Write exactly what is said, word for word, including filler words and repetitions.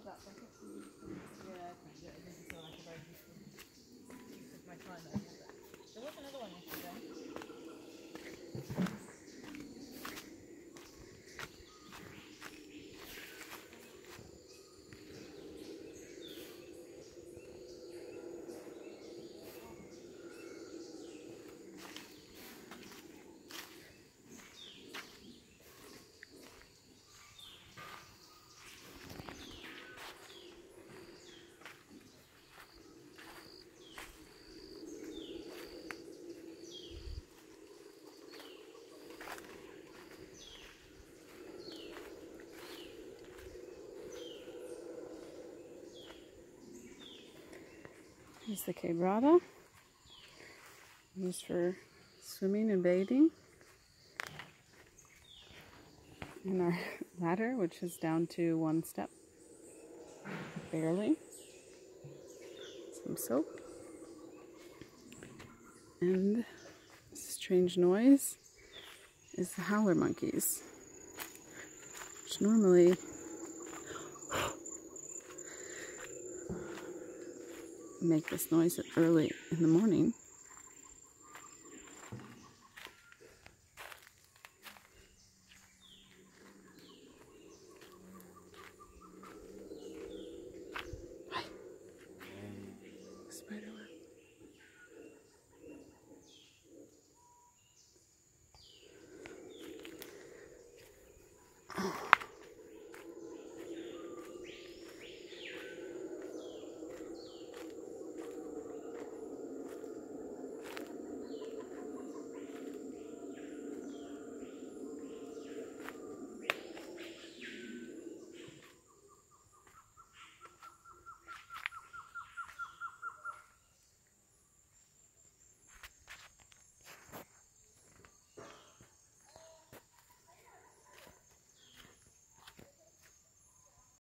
love that bucket. Yeah, I think it doesn't feel like a very useful use of my time over there. There was another one yesterday. Here's the quebrada, used for swimming and bathing. And our ladder, which is down to one step, barely. Some soap. And strange noise is the howler monkeys, which normally make this noise early in the morning.